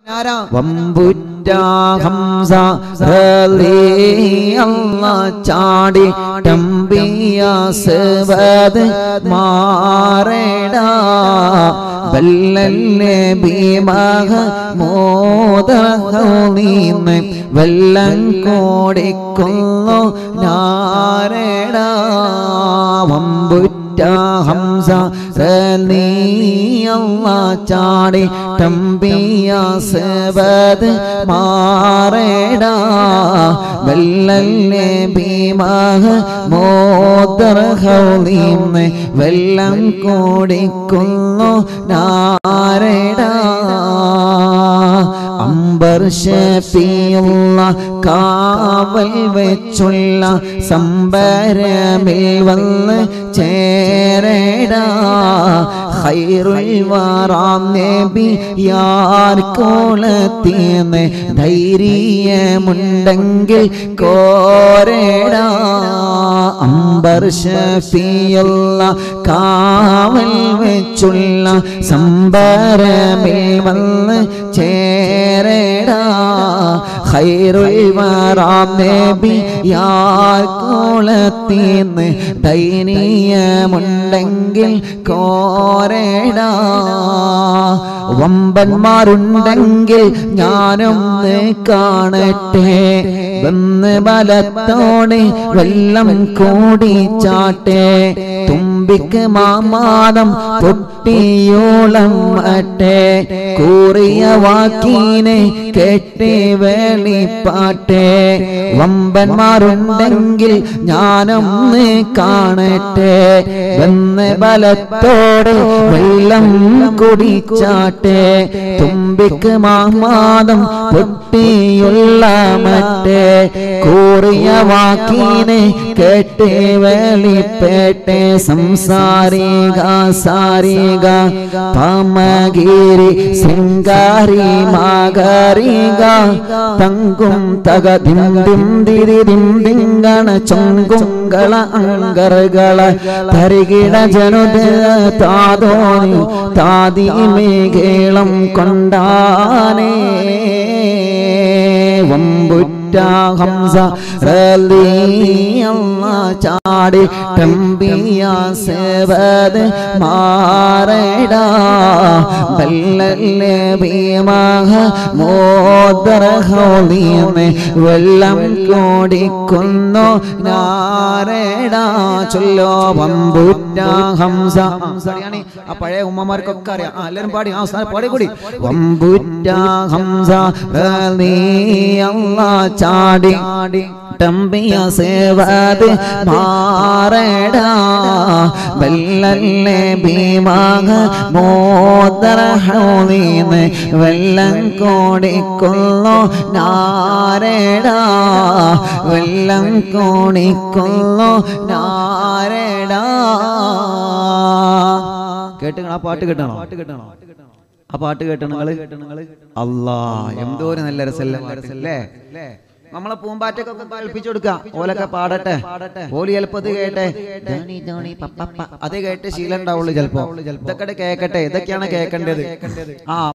വമ്പുറ്റ ഹംസ റളിയല്ലാഹു ചാടി തമ്പിയ സവദ് മാറേടാ ബല്ലല്ലേ ബിമഹ മോദഹൗനീമെ വെല്ലം കോടിക്കുന്നു നാരേടാ വമ്പുറ്റ ഹംസ റളിയല്ലാഹു ചാടി തമ്പിയ സവദ് മാറേടാ ബല്ലല്ലേ ബിമഹ മോദഹൗനീമെ വെല്ലം കോടിക്കുന്നു നാരേടാ അംബർ ഷഫീഉള്ള കാവൽ വെച്ചുള്ള സംബരമിൽ വന്ന് ചേരേടാ ഖൈറുൽ വറാം നബി യാർ കോലത്തിന്ന് ധൈര്യമുണ്ടെങ്കിൽ കോരേടാ അംബർ ഷഫീഉള്ള കാവൽ വെച്ചുള്ള സംബരമിൽ വന്ന് ചേരേടാ ഖൈറുൽ വറാം നബി യാർ കോലത്തിന്ന് ധൈര്യമുണ്ടെങ്കിൽ കോരേടാ വമ്പന്മാരുണ്ടെങ്കിൽ ഞാനൊന്ന് കാണട്ടെ വന്ന് ബലത്തോടെ വെള്ളം കൂടിച്ചാട്ടെ തുമ്പിക്ക് മാമാനം പൊട്ടിയോളം അട്ടെ കൂറിയ വാക്കിനെ കേട്ട് വെളിപ്പാട്ടെ വമ്പന്മാരുണ്ടെങ്കിൽ ഞാനൊന്ന് കാണട്ടെ വന്ന് ബലത്തോടെ വെള്ളം കുടിച്ചാട്ടെ തുമ്പിക്ക് മാമാനം പൊട്ടിയുള്ള മറ്റേ കൂറിയ വാക്കിനെ കേട്ട് വെളിപ്പേട്ടെ സംസാരിക സാരിക പമഗിരി ശൃംഗാരി മാഗരിക തങ്കും തകതിം ദിം ദിരി ദിം ദിങ്കണ ചൊങ്കുങ്കള അങ്കറുകള തരികിട ജനുദ താതോനി താതി മേഘേളം കൊണ്ടാനേ വമ്പുറ്റ ഹംസ റളിയല്ലാഹു ചാടി തമ്പിയ സവദ് മാറേടാ ബല്ലല്ലേ ബിമഹ മോദഹൗനീമെ വെള്ളം കോടിക്കുന്നു നാരേടാ ചൊല്ലോ വമ്പുറ്റ ഹംസ ഹംസയാണ് ആ പഴയ ഉമ്മമാർക്കൊക്കെ അറിയാം എല്ലാവരും പാടി ആ പാടി കൂടി വമ്പുറ്റ ഹംസ റളിയല്ലാഹു ചാടി തമ്പിയ സവദ് മാറേടാ ബല്ലല്ലേ ബിമഹ മോദഹൗനീമെ വെള്ളം കോടിക്കുന്നു നാരേടാ വെള്ളം കോടിക്കുന്നു നാരേടാ കേട്ടുക ആ പാട്ട് കേട്ടണോ ആ പാട്ട് കേട്ടണോ അല്ലാ എന്തോരം നല്ല രസല്ലേ നമ്മളെ പൂമ്പാറ്റക്കൊക്കെ കൽപ്പിച്ചു കൊടുക്കാം ഓലൊക്കെ പാടട്ടെ ഓലി ചിലപ്പോ അത് കേട്ടെ അത് കേട്ട് ശീലം ഉണ്ടാവുള്ളൂ ചിലപ്പോ ഇതൊക്കെ കേക്കട്ടെ ഇതൊക്കെയാണ് കേൾക്കേണ്ടത് ആ